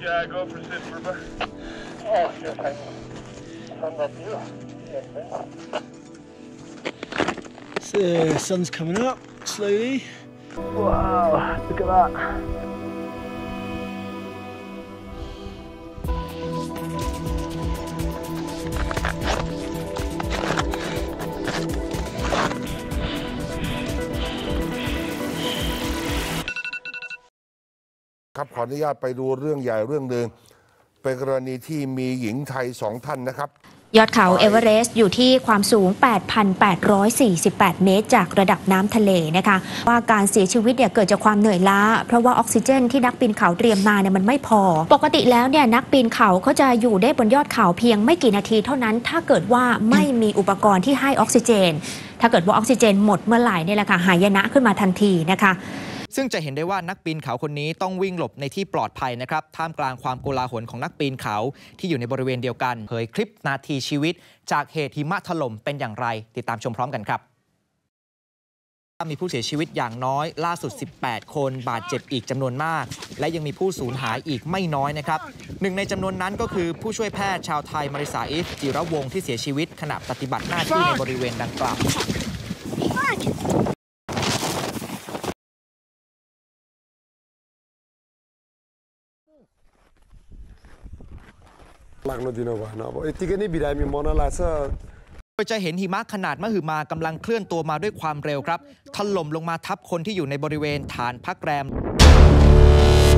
go for sit for a Oh, sure, thanks. Thumbs up you. The sun's coming up slowly. Wow, look at that. ครับขออนุญาตไปดูเรื่องใหญ่เรื่องหนึ่งเป็นกรณีที่มีหญิงไทย2 ท่านนะครับยอดเขาเอเวอเรสต์อยู่ที่ความสูง 8,848 เมตรจากระดับน้ำทะเลนะคะว่าการเสียชีวิตเกิดจากความเหนื่อยล้าเพราะว่าออกซิเจนที่นักปีนเขาเตรียมมามันไม่พอปกติแล้วนักปีนเขาเขาจะอยู่ได้บนยอดเขาเพียงไม่กี่นาทีเท่านั้นถ้าเกิดว่าไม่มีอุปกรณ์ที่ให้ออกซิเจนถ้าเกิดว่าออกซิเจนหมดเมื่อไหร่นี่แหละค่ะหายนะขึ้นมาทันทีนะคะซึ่งจะเห็นได้ว่านักปีนเขาคนนี้ต้องวิ่งหลบในที่ปลอดภัยนะครับท่ามกลางความโกลาหลของนักปีนเขาที่อยู่ในบริเวณเดียวกันเผยคลิปนาทีชีวิตจากเหตุหิมะถล่มเป็นอย่างไรติดตามชมพร้อมกันครับมีผู้เสียชีวิตอย่างน้อยล่าสุด18 คนบาดเจ็บอีกจำนวนมากและยังมีผู้สูญหายอีกไม่น้อยนะครับหนึ่งในจำนวนนั้นก็คือผู้ช่วยแพทย์ชาวไทยมาริสาอิฟจิรวงศ์ที่เสียชีวิตขณะปฏิบัติหน้าที่ในบริเวณดังกล่าวโดยจะเห็นหิมะขนาดมหึมากำลังเคลื่อนตัวมาด้วยความเร็วครับถล่มลงมาทับคนที่อยู่ในบริเวณฐานพักแรม